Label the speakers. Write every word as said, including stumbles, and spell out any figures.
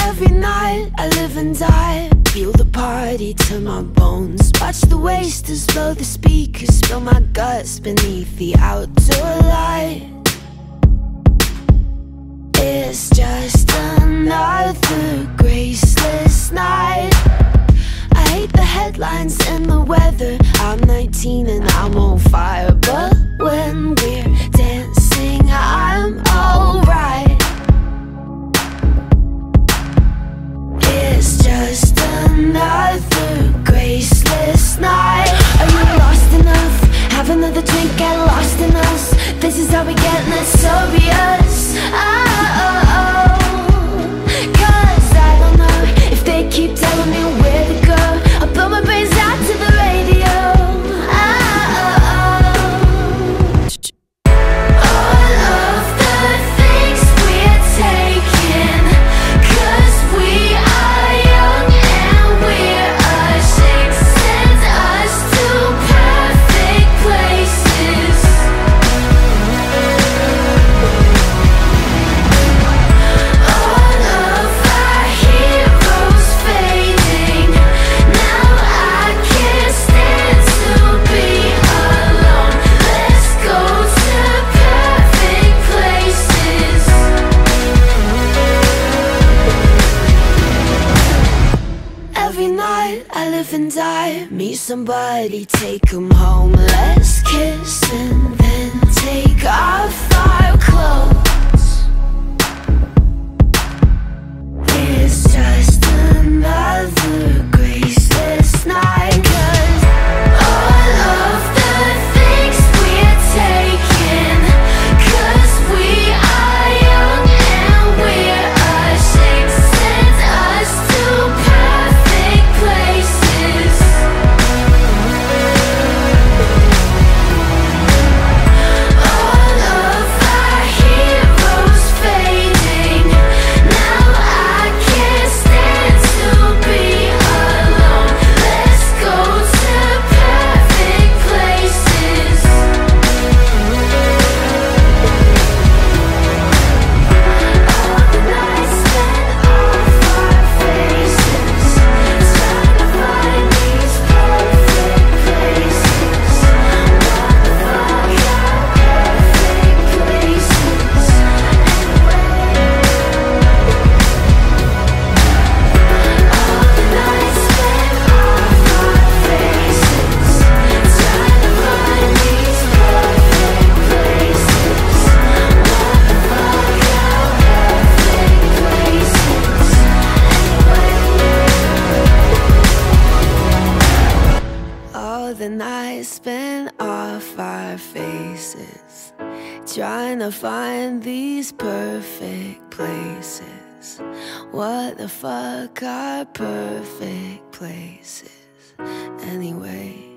Speaker 1: Every night I live and die, feel the party to my bones. Watch the wasters blow the speakers, spill my guts beneath the outdoor light. It's just another graceless night. I hate the headlines and the weather. I'm nineteen and I'm on fire, but when we're dancing I'm alright. It's just another graceless night. Are you lost enough? Have another drink, get lost in us. This is how we get, and it's so obvious. Oh, cause I don't know if they keep telling me where to go. I'll blow my brains out to the radio. Every night I live and die, meet somebody, take 'em home. Let's kiss and then take off our clothes. It's just another graceless night. Cause all of the things we're taking, cause we are young and we're ashamed, send us to perfect places. All of our heroes fading, now I can't stand to be alone. Let's go to perfect places. All the nights spent off our faces, trying to find these perfect places. What the fuck are perfect places anyway? All the nights spent off our faces, trying to find these perfect places. What the fuck are perfect places anyway? All the nights spent off our faces, trying to find these perfect places. What the fuck are perfect places anyway?